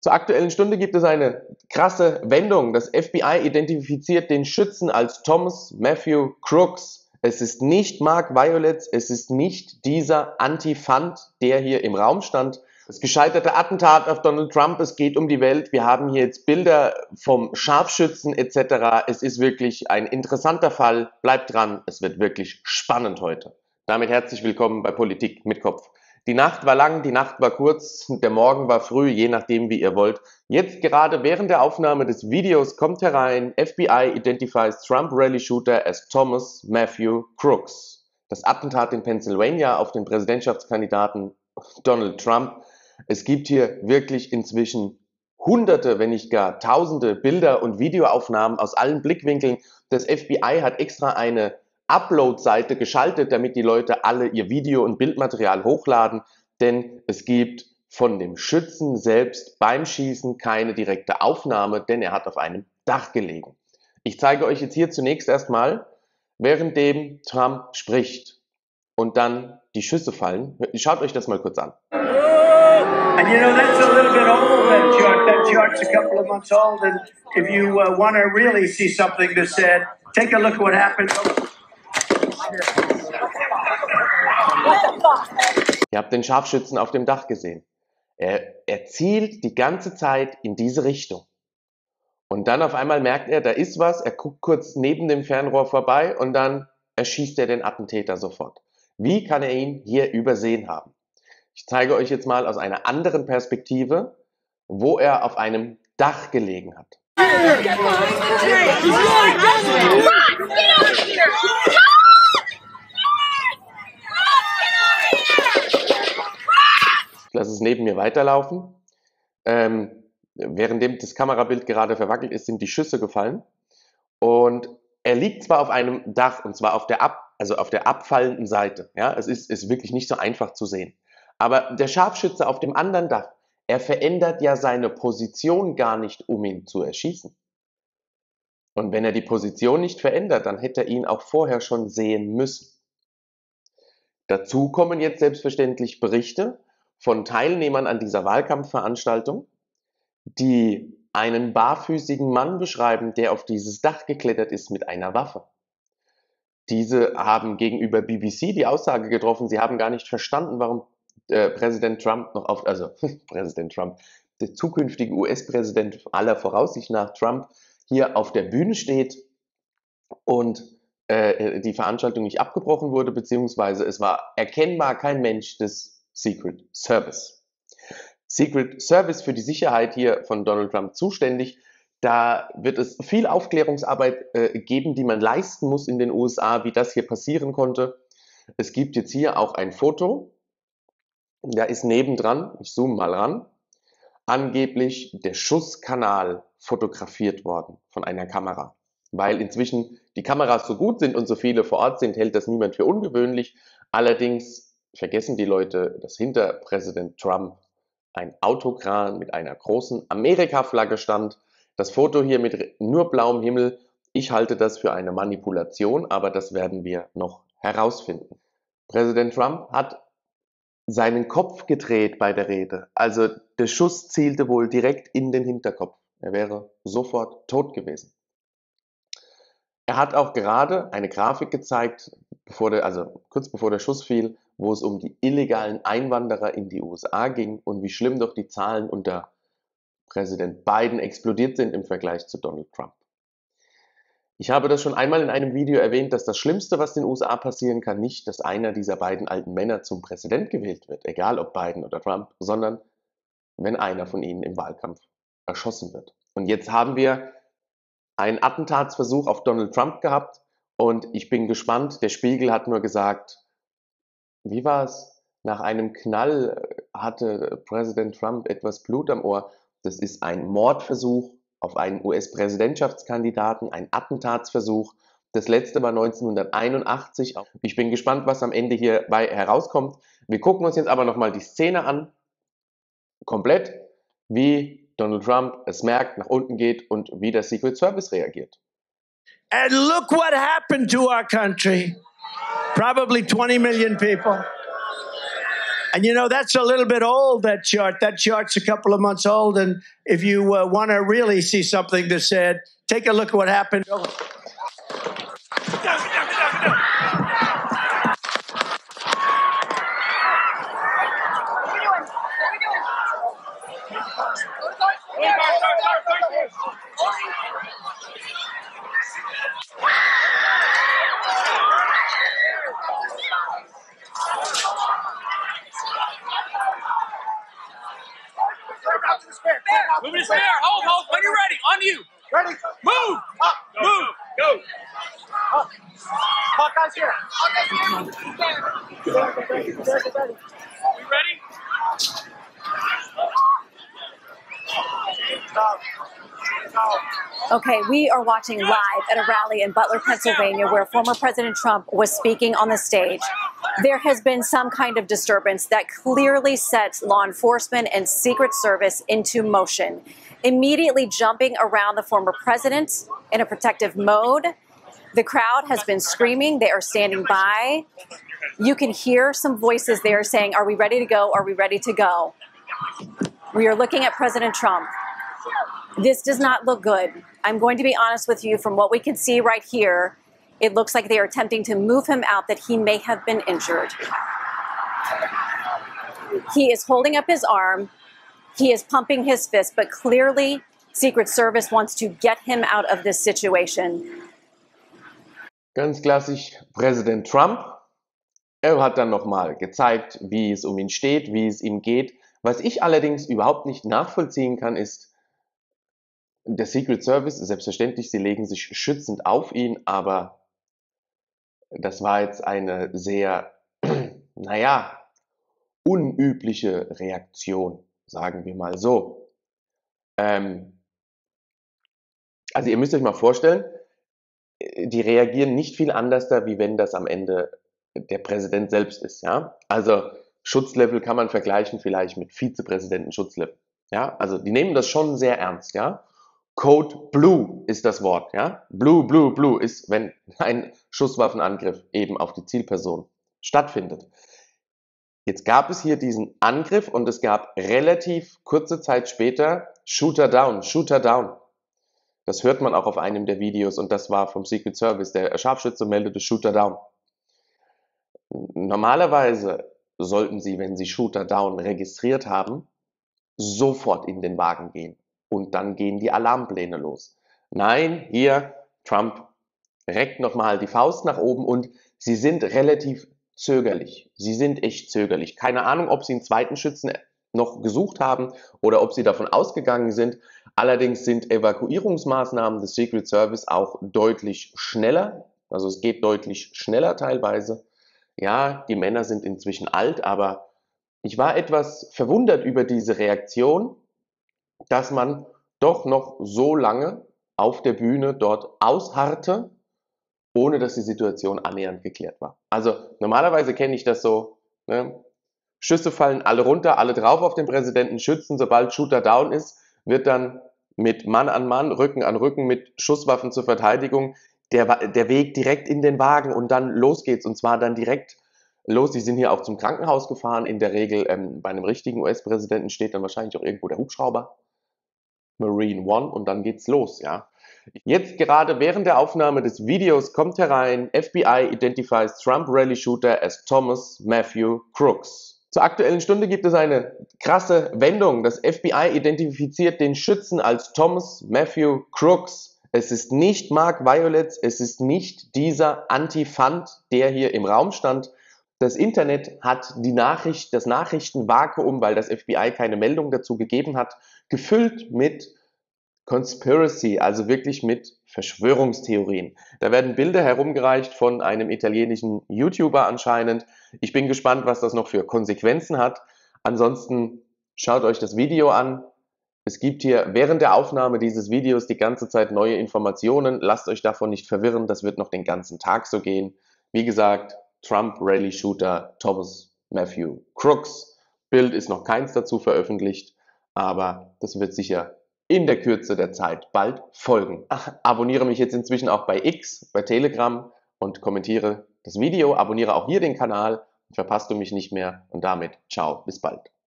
Zur Aktuellen Stunde gibt es eine krasse Wendung. Das FBI identifiziert den Schützen als Thomas Matthew Crooks. Es ist nicht Mark Violets, es ist nicht dieser Antifant, der hier im Raum stand. Das gescheiterte Attentat auf Donald Trump, es geht um die Welt. Wir haben hier jetzt Bilder vom Scharfschützen etc. Es ist wirklich ein interessanter Fall. Bleibt dran, es wird wirklich spannend heute. Damit herzlich willkommen bei Politik mit Kopf. Die Nacht war lang, die Nacht war kurz, der Morgen war früh, je nachdem wie ihr wollt. Jetzt gerade während der Aufnahme des Videos kommt herein, FBI identifies Trump Rally Shooter as Thomas Matthew Crooks. Das Attentat in Pennsylvania auf den Präsidentschaftskandidaten Donald Trump. Es gibt hier wirklich inzwischen Hunderte, wenn nicht gar Tausende Bilder und Videoaufnahmen aus allen Blickwinkeln. Das FBI hat extra eine Upload-Seite geschaltet, damit die Leute alle ihr Video- und Bildmaterial hochladen, denn es gibt von dem Schützen selbst beim Schießen keine direkte Aufnahme, denn er hat auf einem Dach gelegen. Ich zeige euch jetzt hier zunächst erstmal, währenddem Trump spricht und dann die Schüsse fallen. Schaut euch das mal kurz an. And you know, that's a little bit old, that chart. That chart's a couple of months old, and if you want to really see something that's said, take a look at what happened. Ihr habt den Scharfschützen auf dem Dach gesehen. Er zielt die ganze Zeit in diese Richtung. Und dann auf einmal merkt er, da ist was, er guckt kurz neben dem Fernrohr vorbei und dann erschießt er den Attentäter sofort. Wie kann er ihn hier übersehen haben? Ich zeige euch jetzt mal aus einer anderen Perspektive, wo er auf einem Dach gelegen hat. Ich lasse es neben mir weiterlaufen. Währenddem das Kamerabild gerade verwackelt ist, sind die Schüsse gefallen. Und er liegt zwar auf einem Dach, und zwar auf der abfallenden Seite. Ja, es ist wirklich nicht so einfach zu sehen. Aber der Scharfschütze auf dem anderen Dach, er verändert ja seine Position gar nicht, um ihn zu erschießen. Und wenn er die Position nicht verändert, dann hätte er ihn auch vorher schon sehen müssen. Dazu kommen jetzt selbstverständlich Berichte von Teilnehmern an dieser Wahlkampfveranstaltung, die einen barfüßigen Mann beschreiben, der auf dieses Dach geklettert ist mit einer Waffe. Diese haben gegenüber BBC die Aussage getroffen, sie haben gar nicht verstanden, warum Präsident Trump Präsident Trump, der zukünftige US-Präsident aller Voraussicht nach Trump, hier auf der Bühne steht und die Veranstaltung nicht abgebrochen wurde, beziehungsweise es war erkennbar kein Mensch des Secret Service. Secret Service für die Sicherheit hier von Donald Trump zuständig. Da wird es viel Aufklärungsarbeit geben, die man leisten muss in den USA, wie das hier passieren konnte. Es gibt jetzt hier auch ein Foto. Da ist nebendran, ich zoome mal ran, angeblich der Schusskanal fotografiert worden von einer Kamera. Weil inzwischen die Kameras so gut sind und so viele vor Ort sind, hält das niemand für ungewöhnlich. Allerdings vergessen die Leute, dass hinter Präsident Trump ein Autokran mit einer großen Amerika-Flagge stand. Das Foto hier mit nur blauem Himmel, ich halte das für eine Manipulation, aber das werden wir noch herausfinden. Präsident Trump hat seinen Kopf gedreht bei der Rede. Also der Schuss zielte wohl direkt in den Hinterkopf. Er wäre sofort tot gewesen. Er hat auch gerade eine Grafik gezeigt, kurz bevor der Schuss fiel, wo es um die illegalen Einwanderer in die USA ging und wie schlimm doch die Zahlen unter Präsident Biden explodiert sind im Vergleich zu Donald Trump. Ich habe das schon einmal in einem Video erwähnt, dass das Schlimmste, was in den USA passieren kann, nicht, dass einer dieser beiden alten Männer zum Präsident gewählt wird, egal ob Biden oder Trump, sondern wenn einer von ihnen im Wahlkampf erschossen wird. Und jetzt haben wir einen Attentatsversuch auf Donald Trump gehabt und ich bin gespannt. Der Spiegel hat nur gesagt, wie war es? Nach einem Knall hatte Präsident Trump etwas Blut am Ohr. Das ist ein Mordversuch auf einen US-Präsidentschaftskandidaten, ein Attentatsversuch. Das letzte war 1981. Ich bin gespannt, was am Ende hierbei herauskommt. Wir gucken uns jetzt aber nochmal die Szene an, komplett, wie Donald Trump es merkt, nach unten geht und wie der Secret Service reagiert. And look what happened to our country. Probably 20 million people. And you know, that's a little bit old, that chart. That chart's a couple of months old. And if you want to really see something that's said, take a look at what happened. Moving to spare. Hold. When you're ready. On you. Ready. Move. Up. Move. Go. Up. Hawkeye's here. We ready? Okay, we are watching live at a rally in Butler, Pennsylvania, where former President Trump was speaking on the stage. There has been some kind of disturbance that clearly sets law enforcement and Secret Service into motion, immediately jumping around the former president in a protective mode. The crowd has been screaming. They are standing by. You can hear some voices there saying, "Are we ready to go? Are we ready to go?" We are looking at President Trump. This does not look good. I'm going to be honest with you. From what we can see right here, it looks like they are attempting to move him out, that he may have been injured. He is holding up his arm. He is pumping his fist, but clearly Secret Service wants to get him out of this situation. Ganz klassisch Präsident Trump. Er hat dann nochmal gezeigt, wie es um ihn steht, wie es ihm geht. Was ich allerdings überhaupt nicht nachvollziehen kann, ist, der Secret Service, selbstverständlich, sie legen sich schützend auf ihn, aber das war jetzt eine sehr, naja, unübliche Reaktion, sagen wir mal so. Also ihr müsst euch mal vorstellen, die reagieren nicht viel anders da, wie wenn das am Ende der Präsident selbst ist, ja. Also Schutzlevel kann man vergleichen vielleicht mit Vizepräsidenten-Schutzlevel, ja. Also die nehmen das schon sehr ernst, ja. Code Blue ist das Wort, ja. Blue ist, wenn ein Schusswaffenangriff eben auf die Zielperson stattfindet. Jetzt gab es hier diesen Angriff und es gab relativ kurze Zeit später Shooter down. Das hört man auch auf einem der Videos und das war vom Secret Service. Der Scharfschütze meldete Shooter down. Normalerweise sollten Sie, wenn Sie Shooter down registriert haben, sofort in den Wagen gehen. Und dann gehen die Alarmpläne los. Nein, hier, Trump reckt nochmal die Faust nach oben und sie sind relativ zögerlich. Sie sind echt zögerlich. Keine Ahnung, ob sie einen zweiten Schützen noch gesucht haben oder ob sie davon ausgegangen sind. Allerdings sind Evakuierungsmaßnahmen des Secret Service auch deutlich schneller. Also es geht deutlich schneller teilweise. Ja, die Männer sind inzwischen alt, aber ich war etwas verwundert über diese Reaktion, dass man doch noch so lange auf der Bühne dort ausharrte, ohne dass die Situation annähernd geklärt war. Also normalerweise kenne ich das so, ne? Schüsse fallen alle runter, alle drauf auf den Präsidenten, schützen, sobald Shooter down ist, wird dann mit Mann an Mann, Rücken an Rücken mit Schusswaffen zur Verteidigung der Weg direkt in den Wagen und dann los geht's und zwar dann direkt los. Sie sind hier auch zum Krankenhaus gefahren, in der Regel bei einem richtigen US-Präsidenten steht dann wahrscheinlich auch irgendwo der Hubschrauber. Marine One und dann geht's los, ja. Jetzt gerade während der Aufnahme des Videos kommt herein, FBI identifies Trump Rally Shooter as Thomas Matthew Crooks. Zur aktuellen Stunde gibt es eine krasse Wendung. Das FBI identifiziert den Schützen als Thomas Matthew Crooks. Es ist nicht Mark Violets, es ist nicht dieser Antifant, der hier im Raum stand. Das Internet hat das Nachrichtenvakuum, weil das FBI keine Meldung dazu gegeben hat, gefüllt mit Conspiracy, also wirklich mit Verschwörungstheorien. Da werden Bilder herumgereicht von einem italienischen YouTuber anscheinend. Ich bin gespannt, was das noch für Konsequenzen hat. Ansonsten schaut euch das Video an. Es gibt hier während der Aufnahme dieses Videos die ganze Zeit neue Informationen. Lasst euch davon nicht verwirren, das wird noch den ganzen Tag so gehen. Wie gesagt, Trump Rally Shooter Thomas Matthew Crooks. Bild ist noch keins dazu veröffentlicht, aber das wird sicher in der Kürze der Zeit bald folgen. Abonniere mich jetzt inzwischen auch bei X, bei Telegram und kommentiere das Video. Abonniere auch hier den Kanal verpasst du mich nicht mehr und damit ciao, bis bald.